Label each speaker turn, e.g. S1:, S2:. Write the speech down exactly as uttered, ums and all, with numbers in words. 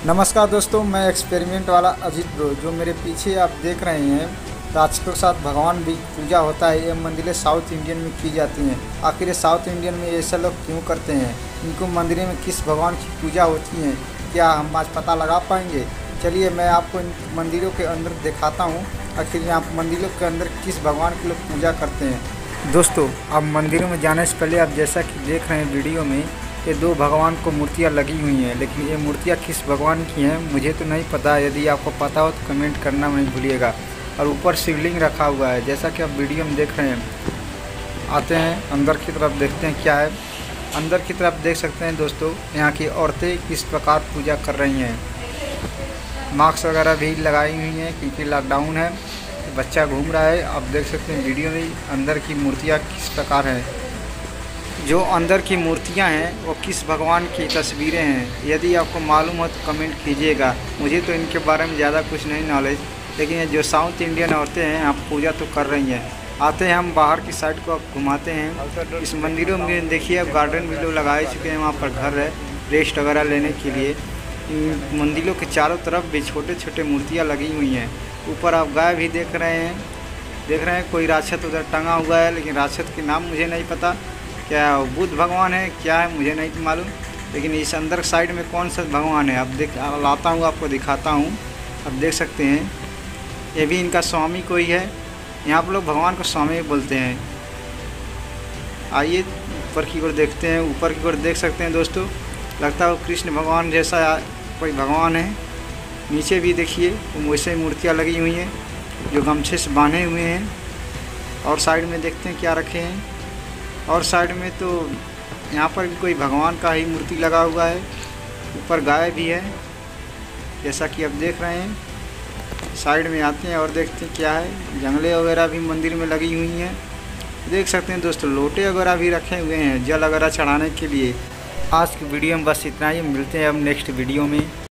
S1: नमस्कार दोस्तों, मैं एक्सपेरिमेंट वाला अजीत ब्रो। जो मेरे पीछे आप देख रहे हैं, राजप्रसाद भगवान भी पूजा होता है। ये मंदिरें साउथ इंडियन में की जाती हैं। आखिर ये साउथ इंडियन में ऐसा लोग क्यों करते हैं? इनको मंदिरों में किस भगवान की पूजा होती है, क्या हम आज पता लगा पाएंगे? चलिए मैं आपको इन मंदिरों के अंदर दिखाता हूँ। आखिर यहाँ मंदिरों के अंदर किस भगवान की लोग पूजा करते हैं। दोस्तों, अब मंदिरों में जाने से पहले आप जैसा कि देख रहे हैं वीडियो में, ये दो भगवान को मूर्तियाँ लगी हुई हैं, लेकिन ये मूर्तियाँ किस भगवान की हैं मुझे तो नहीं पता। यदि आपको पता हो तो कमेंट करना नहीं भूलिएगा। और ऊपर शिवलिंग रखा हुआ है, जैसा कि आप वीडियो में देख रहे हैं। आते हैं अंदर की तरफ, देखते हैं क्या है। अंदर की तरफ देख सकते हैं दोस्तों, यहाँ की औरतें किस प्रकार पूजा कर रही हैं। मास्क वगैरह भी लगाई हुई हैं क्योंकि लॉकडाउन है। बच्चा घूम रहा है, आप देख सकते हैं वीडियो में अंदर की मूर्तियाँ किस प्रकार हैं। जो अंदर की मूर्तियां हैं वो किस भगवान की तस्वीरें हैं। यदि आपको मालूम हो तो कमेंट कीजिएगा। मुझे तो इनके बारे में ज़्यादा कुछ नहीं नॉलेज, लेकिन ये जो साउथ इंडियन औरतें हैं आप पूजा तो कर रही हैं। आते हैं हम बाहर की साइड को, आप घुमाते हैं। इस मंदिरों में देखिए, अब गार्डन भी लोग लगाए चुके हैं, वहाँ पर घर है रेस्ट वगैरह लेने के लिए। मंदिरों के चारों तरफ भी छोटे छोटे मूर्तियाँ लगी हुई हैं। ऊपर आप गाय भी देख रहे हैं देख रहे हैं कोई राक्षस उधर टंगा हुआ है, लेकिन राक्षस के नाम मुझे नहीं पता, क्या बुद्ध भगवान है क्या है मुझे नहीं मालूम। लेकिन इस अंदर साइड में कौन सा भगवान है, अब देख लाता हूँ आपको दिखाता हूँ। अब देख सकते हैं ये भी इनका स्वामी कोई है। यहाँ पर लोग भगवान को स्वामी बोलते हैं। आइए ऊपर की ओर देखते हैं। ऊपर की ओर देख सकते हैं दोस्तों, लगता है वो कृष्ण भगवान जैसा कोई भगवान है। नीचे भी देखिए वैसे मूर्तियाँ लगी हुई हैं जो गमछे से बांधे हुए हैं। और साइड में देखते हैं क्या रखे हैं। और साइड में तो यहाँ पर भी कोई भगवान का ही मूर्ति लगा हुआ है। ऊपर गाय भी है जैसा कि आप देख रहे हैं। साइड में आते हैं और देखते हैं क्या है। जंगले वगैरह भी मंदिर में लगी हुई हैं, देख सकते हैं दोस्तों। लोटे वगैरह भी रखे हुए हैं जल वगैरह चढ़ाने के लिए। आज की वीडियो में बस इतना ही। मिलते हैं अब नेक्स्ट वीडियो में।